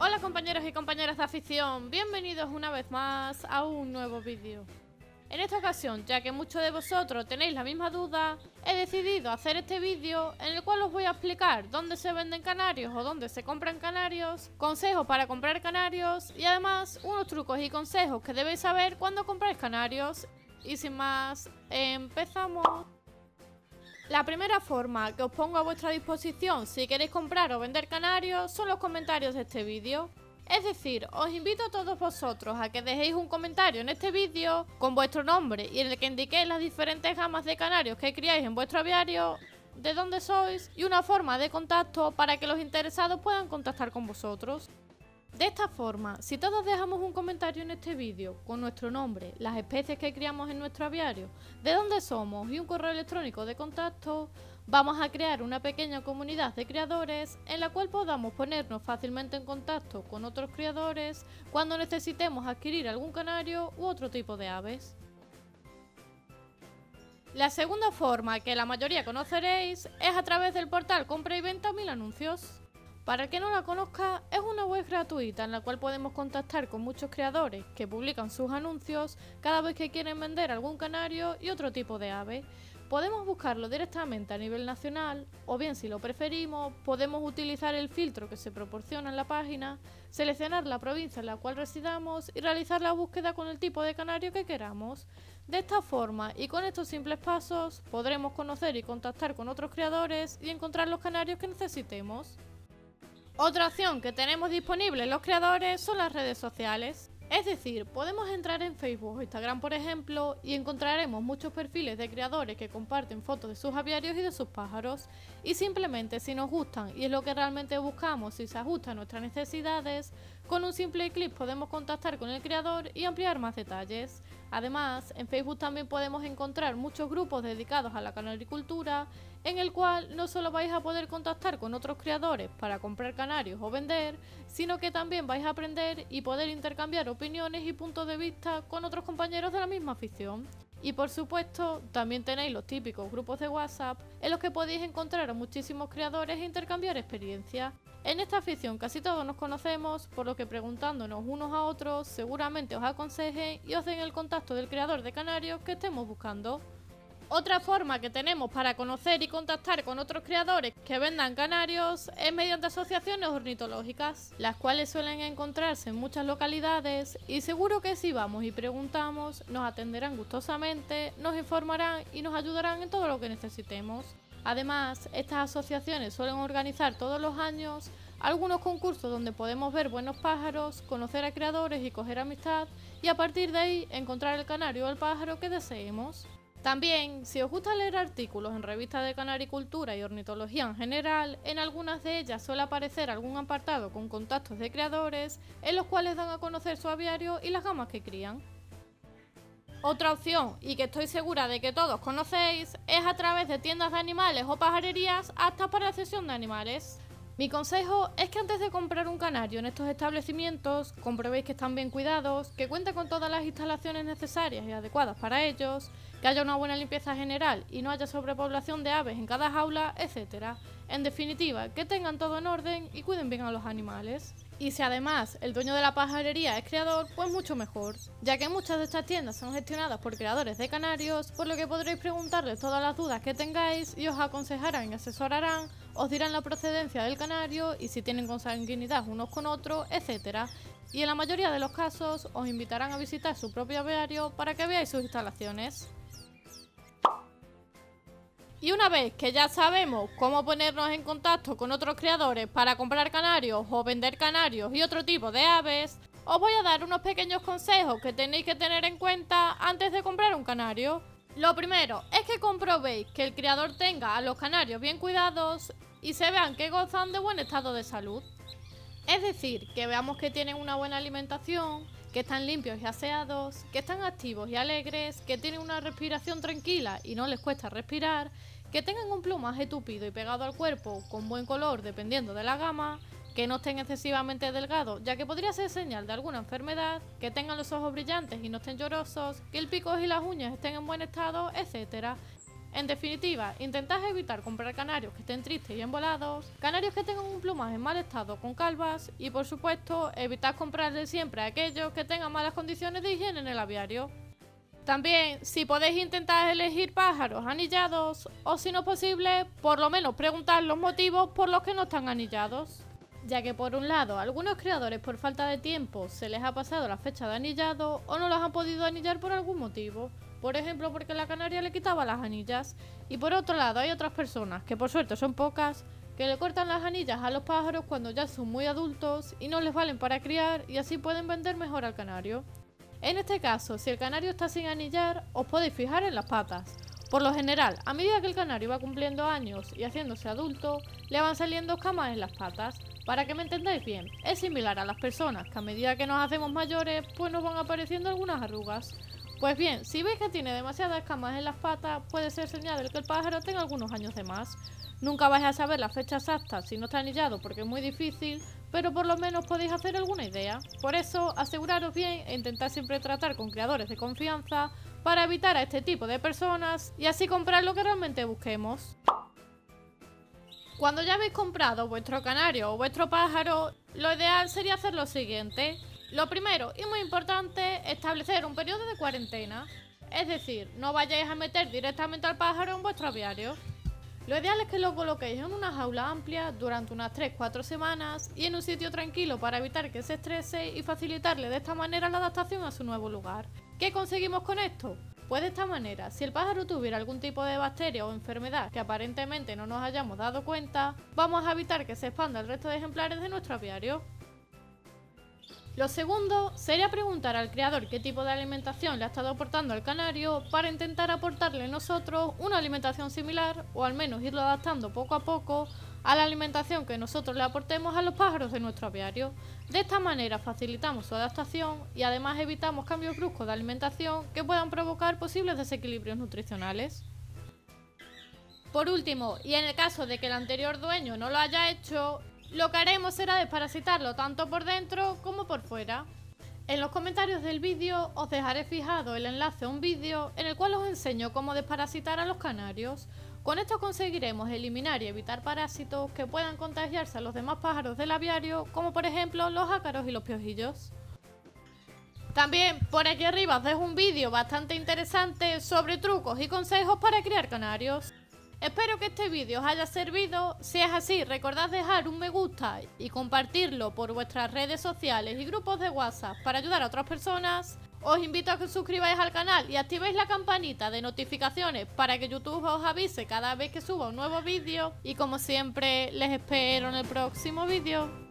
Hola compañeros y compañeras de afición, bienvenidos una vez más a un nuevo vídeo. En esta ocasión, ya que muchos de vosotros tenéis la misma duda, he decidido hacer este vídeo en el cual os voy a explicar dónde se venden canarios o dónde se compran canarios, consejos para comprar canarios y además unos trucos y consejos que debéis saber cuando compráis canarios. Y sin más, empezamos. La primera forma que os pongo a vuestra disposición si queréis comprar o vender canarios son los comentarios de este vídeo. Es decir, os invito a todos vosotros a que dejéis un comentario en este vídeo con vuestro nombre y en el que indiquéis las diferentes gamas de canarios que criáis en vuestro aviario, de dónde sois y una forma de contacto para que los interesados puedan contactar con vosotros. De esta forma, si todos dejamos un comentario en este vídeo con nuestro nombre, las especies que criamos en nuestro aviario, de dónde somos y un correo electrónico de contacto, vamos a crear una pequeña comunidad de criadores en la cual podamos ponernos fácilmente en contacto con otros criadores cuando necesitemos adquirir algún canario u otro tipo de aves. La segunda forma que la mayoría conoceréis es a través del portal Compra y Venta 1000 Anuncios. Para el que no la conozca, es una web gratuita en la cual podemos contactar con muchos creadores que publican sus anuncios cada vez que quieren vender algún canario y otro tipo de ave. Podemos buscarlo directamente a nivel nacional o bien, si lo preferimos, podemos utilizar el filtro que se proporciona en la página, seleccionar la provincia en la cual residamos y realizar la búsqueda con el tipo de canario que queramos. De esta forma y con estos simples pasos podremos conocer y contactar con otros creadores y encontrar los canarios que necesitemos. Otra opción que tenemos disponible los creadores son las redes sociales. Es decir, podemos entrar en Facebook o Instagram, por ejemplo, y encontraremos muchos perfiles de creadores que comparten fotos de sus aviarios y de sus pájaros. Y simplemente si nos gustan y es lo que realmente buscamos y se ajusta a nuestras necesidades, con un simple clic podemos contactar con el creador y ampliar más detalles. Además, en Facebook también podemos encontrar muchos grupos dedicados a la canaricultura, en el cual no solo vais a poder contactar con otros creadores para comprar canarios o vender, sino que también vais a aprender y poder intercambiar opiniones y puntos de vista con otros compañeros de la misma afición. Y por supuesto, también tenéis los típicos grupos de WhatsApp en los que podéis encontrar a muchísimos creadores e intercambiar experiencias. En esta afición casi todos nos conocemos, por lo que preguntándonos unos a otros seguramente os aconsejen y os den el contacto del creador de canarios que estemos buscando. Otra forma que tenemos para conocer y contactar con otros creadores que vendan canarios es mediante asociaciones ornitológicas, las cuales suelen encontrarse en muchas localidades y seguro que si vamos y preguntamos nos atenderán gustosamente, nos informarán y nos ayudarán en todo lo que necesitemos. Además, estas asociaciones suelen organizar todos los años algunos concursos donde podemos ver buenos pájaros, conocer a creadores y coger amistad y a partir de ahí encontrar el canario o el pájaro que deseemos. También, si os gusta leer artículos en revistas de canaricultura y ornitología en general, en algunas de ellas suele aparecer algún apartado con contactos de creadores en los cuales dan a conocer su aviario y las gamas que crían. Otra opción, y que estoy segura de que todos conocéis, es a través de tiendas de animales o pajarerías aptas para la cesión de animales. Mi consejo es que antes de comprar un canario en estos establecimientos, comprobéis que están bien cuidados, que cuenten con todas las instalaciones necesarias y adecuadas para ellos, que haya una buena limpieza general y no haya sobrepoblación de aves en cada jaula, etc. En definitiva, que tengan todo en orden y cuiden bien a los animales. Y si además el dueño de la pajarería es criador, pues mucho mejor, ya que muchas de estas tiendas son gestionadas por creadores de canarios, por lo que podréis preguntarles todas las dudas que tengáis y os aconsejarán y asesorarán, os dirán la procedencia del canario y si tienen consanguinidad unos con otros, etc. Y en la mayoría de los casos os invitarán a visitar su propio aviario para que veáis sus instalaciones. Y una vez que ya sabemos cómo ponernos en contacto con otros creadores para comprar canarios o vender canarios y otro tipo de aves, os voy a dar unos pequeños consejos que tenéis que tener en cuenta antes de comprar un canario. Lo primero es que comprobéis que el criador tenga a los canarios bien cuidados y se vean que gozan de buen estado de salud. Es decir, que veamos que tienen una buena alimentación, que están limpios y aseados, que están activos y alegres, que tienen una respiración tranquila y no les cuesta respirar, que tengan un plumaje tupido y pegado al cuerpo con buen color dependiendo de la gama, que no estén excesivamente delgados ya que podría ser señal de alguna enfermedad, que tengan los ojos brillantes y no estén llorosos, que el pico y las uñas estén en buen estado, etc. En definitiva, intentad evitar comprar canarios que estén tristes y embolados, canarios que tengan un plumaje en mal estado con calvas y, por supuesto, evitad comprarle siempre a aquellos que tengan malas condiciones de higiene en el aviario. También, si podéis intentar elegir pájaros anillados o, si no es posible, por lo menos preguntad los motivos por los que no están anillados. Ya que por un lado, a algunos criadores por falta de tiempo se les ha pasado la fecha de anillado o no los han podido anillar por algún motivo. Por ejemplo, porque la canaria le quitaba las anillas. Y por otro lado, hay otras personas, que por suerte son pocas, que le cortan las anillas a los pájaros cuando ya son muy adultos y no les valen para criar y así pueden vender mejor al canario. En este caso, si el canario está sin anillar, os podéis fijar en las patas. Por lo general, a medida que el canario va cumpliendo años y haciéndose adulto, le van saliendo escamas en las patas. Para que me entendáis bien, es similar a las personas que a medida que nos hacemos mayores, pues nos van apareciendo algunas arrugas. Pues bien, si veis que tiene demasiadas escamas en las patas, puede ser señal de que el pájaro tenga algunos años de más. Nunca vais a saber la fecha exacta si no está anillado porque es muy difícil, pero por lo menos podéis hacer alguna idea. Por eso, aseguraros bien e intentad siempre tratar con criadores de confianza para evitar a este tipo de personas y así comprar lo que realmente busquemos. Cuando ya habéis comprado vuestro canario o vuestro pájaro, lo ideal sería hacer lo siguiente. Lo primero y muy importante, establecer un periodo de cuarentena. Es decir, no vayáis a meter directamente al pájaro en vuestro aviario. Lo ideal es que lo coloquéis en una jaula amplia durante unas 3-4 semanas y en un sitio tranquilo para evitar que se estrese y facilitarle de esta manera la adaptación a su nuevo lugar. ¿Qué conseguimos con esto? Pues de esta manera, si el pájaro tuviera algún tipo de bacteria o enfermedad que aparentemente no nos hayamos dado cuenta, vamos a evitar que se expanda el resto de ejemplares de nuestro aviario. Lo segundo sería preguntar al criador qué tipo de alimentación le ha estado aportando al canario para intentar aportarle nosotros una alimentación similar o al menos irlo adaptando poco a poco a la alimentación que nosotros le aportemos a los pájaros de nuestro aviario. De esta manera facilitamos su adaptación y además evitamos cambios bruscos de alimentación que puedan provocar posibles desequilibrios nutricionales. Por último, y en el caso de que el anterior dueño no lo haya hecho, lo que haremos será desparasitarlo tanto por dentro como por fuera. En los comentarios del vídeo os dejaré fijado el enlace a un vídeo en el cual os enseño cómo desparasitar a los canarios. Con esto conseguiremos eliminar y evitar parásitos que puedan contagiarse a los demás pájaros del aviario, como por ejemplo los ácaros y los piojillos. También por aquí arriba os dejo un vídeo bastante interesante sobre trucos y consejos para criar canarios. Espero que este vídeo os haya servido. Si es así, recordad dejar un me gusta y compartirlo por vuestras redes sociales y grupos de WhatsApp para ayudar a otras personas. Os invito a que os suscribáis al canal y activéis la campanita de notificaciones para que YouTube os avise cada vez que suba un nuevo vídeo. Y como siempre, les espero en el próximo vídeo.